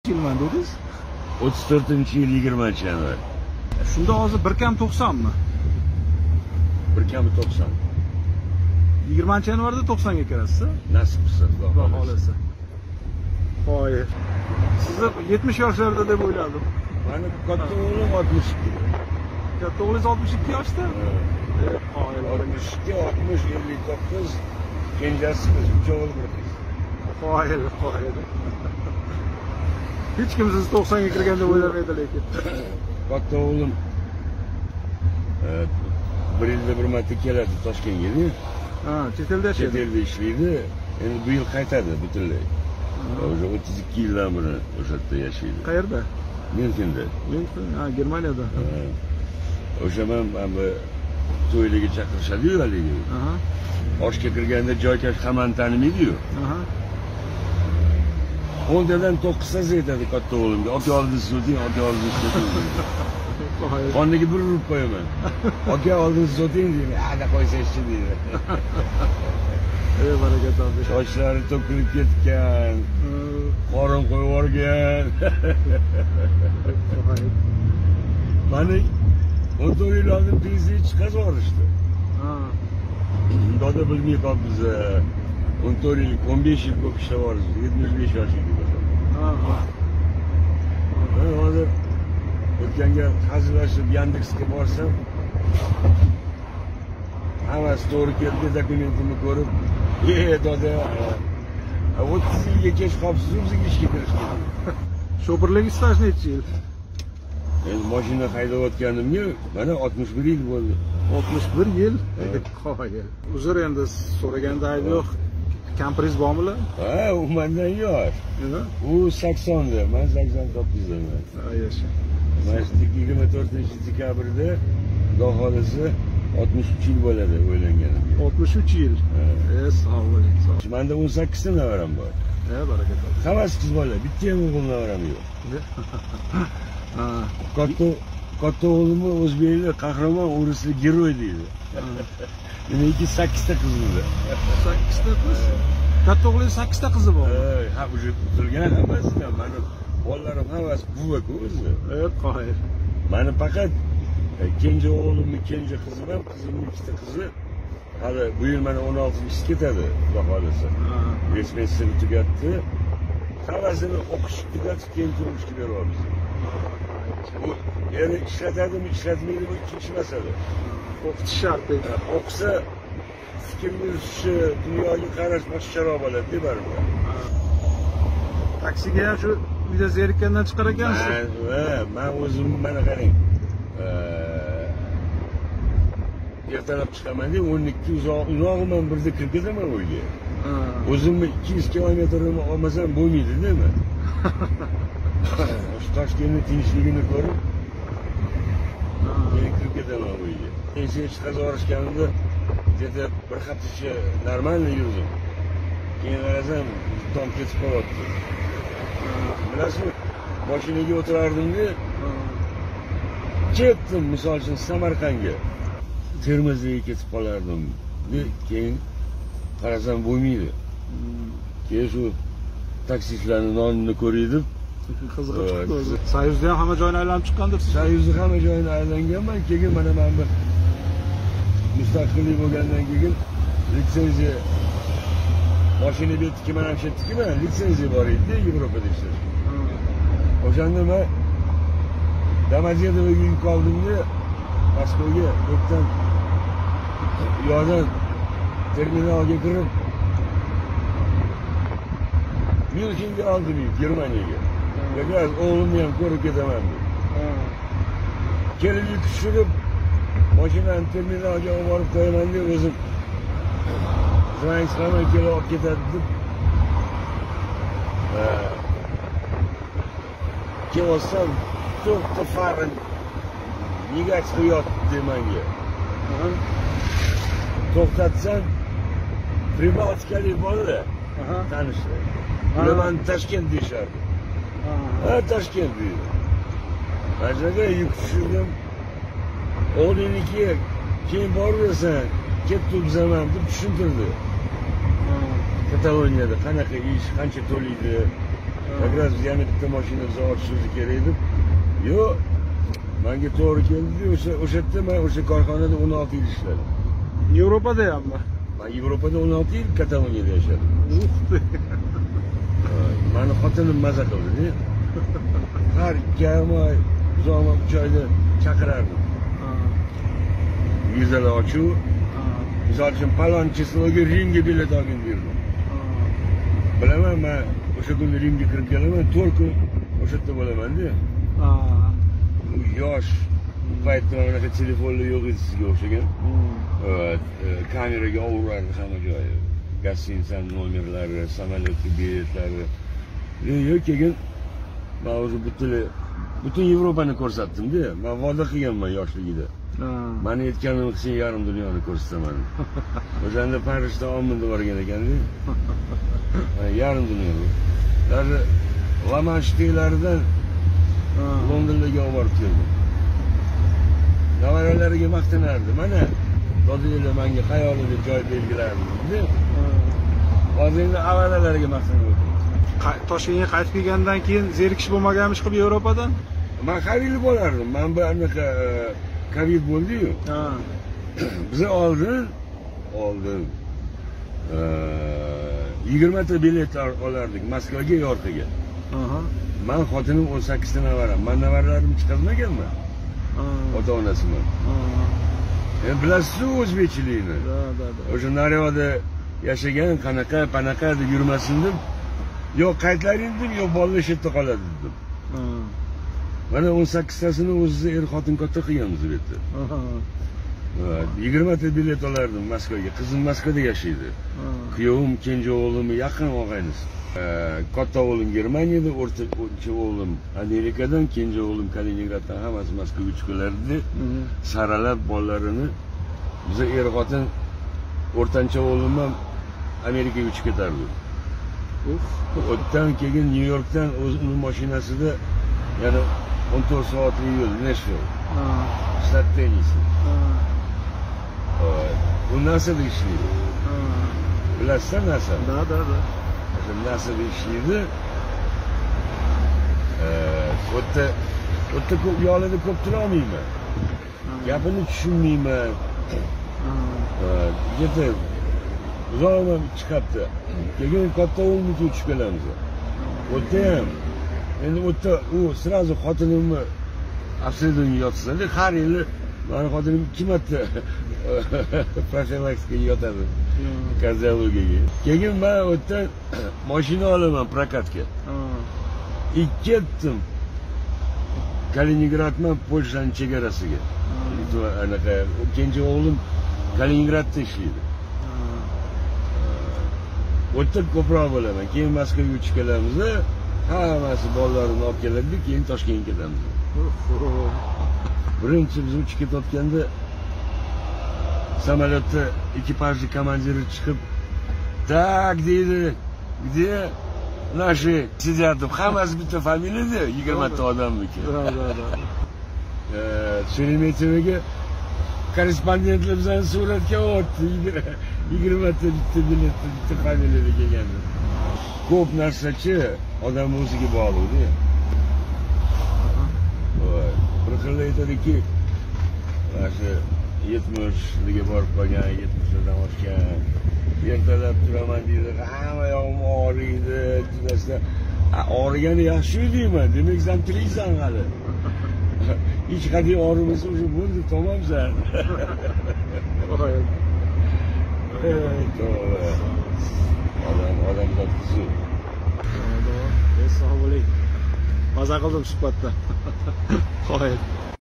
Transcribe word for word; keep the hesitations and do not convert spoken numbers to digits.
yilman dedingiz? o'ttiz to'rtinchi yil yigirmanchi yanvar. Shunda hozir bir kam to'qsonmi? bir kami to'qson. yigirmanchi yanvarda to'qsonga kirasiz. Nasib qilsa, Xudo xolasa. Voy. Sizni yetmish yoshlarda deb o'yladim. Mani katta o'g'lim oltmish ikki. Katta o'g'lingiz oltmish ikki yoshda? oltmish ikki, oltmish, ellik to'qqiz, kenjasi qiz, uch o'g'il bir qiz. Qoyil, qoyil. Hech kim siz to'qsonga kirgan deb o'ylamaydi lekin. Katta o'g'lim bir yilda bir marta keladi Toshkentga. Ha, chet elda yashaydi. Chet elda ishlaydi. Endi bu yil qaytadi butunlay. O'sha o'ttiz ikki yildan beri o'sha yerda yashaydi. Qayerda? Myunxenda. Myunxen, ha, Germaniyada. O'sha men bu to'ylarga chaqirishadi-yu haligi. Aha. Oshga kirganda joykash hamon tanimaydi-yu. Aha. o'ntadan to'qqiztasi aytadi katta o'g'limga, aka oldingiz o'ting, aka oldingiz o'ting. Qoniga bir urib qo'yaman. Aka oldingiz o'ting deydi. Ada qo'ysangchi deydi. Ey baraka topi. Sochlari to'kilib ketgan. Qorin qo'yib yuborgan. Mani o'n to'rt yil oldin pensiya chiqazib yuborishdi. Ha. Doda bilmay qolibmiz. o'n to'rt yil, o'n besh yil ko'p ishlab yubordik. yetmish besh yosh edik. Ha, ha. Men hozir o'tganga hazillashib Yandexga borsam, hammasi to'g'ri keldi, dokumentimni ko'rib, "Ey doda, o'ttiz yilga kech qolibsiz, o'zing ishga kirishdingiz." Sho'pirlik staj necha yil? Men mashina haydayotganimga mana oltmish bir yil bo'ldi. oltmish bir yil? Qoyil. Uzr, endi so'raganda ayb yo'q. Kampiringiz bormi? Ha, u mendan yosh. U saksonda, men sakson to'qqizdaman. Ha, yasha. Mana yigirma to'rtinchi dekabrda Xudo xolasa oltmish uch yil bo'ladi o'ylanganim. oltmish uch yil. E, sog' bo'ling, sog'. Menda o'n sakkizta navaram bor. E, baraka top. Hammasi qiz bola, bitta ham o'g'il navaram yo'q. Ha. Katta katta o'g'limni o'zbeklar qahramon, o'rislar giroy deydi. Meniki sakkizta qiz edi. sakkizta qiz? Katta o'g'lingiz sakkizta qizi bormi? Ha, bu turgan hammasidan mani bolalarim hammasi buva-ku o'zi. E, qoyil. Mani faqat kenja o'g'limning kenja qizi bilan qizimning ikkita qizi hali bu yil mana o'n oltinchisi ketadi, Xudo xolasa. Resmensini tugatdi. Hammasini o'qish tugatib keyin turmushga beryapmiz. Bu endi ishlatadimi, ishlatmaydimi ikkinchi masala. O'qitish shart deydi. O'qisa fikr yuritishi, dunyoga qarash boshqaroq bo'ladi deb baribir. Taksiga ham shu uyda zerikkandan chiqar ekansiz. Ha, men o'zim mana qarang. Ertalab chiqaman-da, o'n ikki uzoq, uzog'iman birda kirib ketaman uyga. O'zimni ikki yuz kilometrni olmasam bo'lmaydi-da men. Shu Toshkentning tinchligini ko'rib, keyin kirib ketaman uyga. Pensiya chiqazib yuborishganimda dedi bir haftacha normalniy yurdim. Keyin qarasam, tom ketib qolyapti. Bilasizmi, mashinaga o'tirardim-da, ketdim, misol uchun Samarqandga. Termizga ketib qolardim. Keyin qarasam bo'lmaydi. Keyin shu taksistlarning nonini ko'raydim. Qiziqib chiqdi. Soyuzda ham hamma joyni aylanib chiqqandirsiz. Soyuzda hamma joyini aylanganman. Keyin mana men bir mustaqillik bo'lgandan keyin litsenziya mashina betdiki, mana shu yerdiki, mana litsenziya bor edi Yevropada ishlash. O'shanda men Domodedovoga yuk oldimda Moskvaga yo'qdan yo'dan terminalga kirib Myunxenga oldim, Germaniyaga. Yo'q, o'g'limni ham ko'rib ketaman deb. Kelib yuk tushirib, mashinani terminalga olib borib qo'yaman deb o'zim Zvanchlarni kelib olib ketadi deb. Kelosam, to'xta farin migach qo'yapti menga. To'xtatsam, Pribaltikalik bolalar tanishlar. Ular Toshkent deyishardi. Ha, Toshkent deydi. Majraga yuk tushirdim. O'g'liniki keyin boraversan, ketib bizaman deb tushuntirdi. Kataloniyada qanaqa ish, qancha to'laydi, Как раз yana bitta mashina zavodchilik kerak edi. Yo'q, menga to'g'ri keldi. O'sha o'sha yerda men o'sha korxonada o'n olti yil ishladim. Yevropada hammi? Men Yevropada o'n olti yil Kataloniyada yashadim. Meni xotinim maza qildi. Har ikki oy, uzoq uch oyda chaqirardim. Vizalar ochuv. Misol uchun palon chisloga Rimga bilet olgin derdim. Bilaman, men o'sha kuni Rimga kirib kelaman, to'rt kun o'sha yerda bo'laman-da. U yosh, bu paytda unaqa telefonlar yo'q edi sizga o'xshagan. Evet, kameraga olurardi hamma joyi. Gostinitsa nomerlari, samolyotga biletlari. Yo'q, keyin men o'zi butunlay butun Yevropani ko'rsatdim-da. Men va'da qilganman yoshligida. Meni aytganim sen yarim dunyoni ko'rsataman. O'shanda Parijda Ommanda borgan ekan-da. Yarim dunyoni. Даже La Manche to'ylaridan Londonga olib borib keldim. Nevaralariga maqtanardi. Mana Dodiylar menga xayolida joy belgilardi. Hozir endi avallalariga maqtanib o'tiribdi. Toshkentga qaytib kelgandan keyin zerikish bo'lmaganmish qilib Yevropadan? Men xarilib bo'lardim. Men bu anaqa Covid bo'ldi-yu. Ha. Biz oldin oldin yigirma ta bilet olardik Moskvaga, Yorqaga. Aha. Men xotinim o'n sakkiz ta navaram. Men navaralarim chiqazmaganman. Ota-onasiman. Endi bilasiz-ku o'zbekchilikni. Da, da, da. O'sha naryoqda yashagan qanaqa, panaqa deb yurmasin deb, yo qaytlaring deb, yo bolalar shu yerda qoladi dedim. Mana o'n sakkiz tasini o'zimiz er xotin katta qilganmiz bu yerda. yigirma ta bilet olardim Moskvaga. Qizim Moskvada yashaydi. Kuyovim, kenja o'g'lim yaqin og'ayniz. Katta o'g'lim Germaniyada, o'rtacha o'g'lim Amerikadan, kenja o'g'lim Kaliningraddan, hammasi Moskvaga uchib kelardi. Saralab bolalarini biz er xotin o'rtancha o'g'lim ham Amerikaga uchib ketardi. O'tdan keyin Nyu-Yorkdan o'zining mashinasida yana o'n to'rt soatlik yo'l Nashville. Shtat Tennisi. Bu nasıl ishlaydi? Bilasizlar nasıl? Da, da, da. Nasıl ishlaydi? O'tda o'tda ko'p yo'lida ko'p turolmayman. Gapini tushunmayman. Yetib uzoqman chiqibdi. Keyin katta o'g'limga tushib kelamiz. O'tda ham endi o'tda u sirazi xotinimni obsedaniya yotsa-da, har yili meni xotinim ikki marta profilaktika yotadi. Kardiologiyaga. Keyin men o'tda mashina olaman prokatga. Ikki ketdim. Kaliningraddan Polshaning chegarasiga. Anaqa kenja o'g'lim Kaliningradda ishlaydi. O'tda ko'proq bo'laman. Keyin Moskvaga uchib kelamiz. Hammasi bolalarini olib keladi, keyin Toshkentga ketamiz. Birinchi biz uchib ketayotganda samolyotda ekipajning komandiri chiqib, "Tak" deydi. "Где наши сидят?" Hammasi bitta familiyada, yigirma ta odamniki. Da, da, da. Sheremetyevoga korrespondentlar bizani suratga oldi. yigirma ta bitta biletda bitta familiyada kelgandi. Ko'p narsachi odam o'ziga bog'liq-da. Voy, bir xil aytadiki, o'sha yetmishlarga borib qolgan, yetmishlardan oshgan, ertalab turaman deydi, hamma yog'im og'riydi, judasida. Og'rigani yaxshi deyman, demak sen tiriksan hali. Hech qanday og'rimasa o'sha bo'ldi, tamomsan. Voy. Odam odamzod qiziq. Sog' bo'ling. Maza qildim suhbatda. Qo'yib.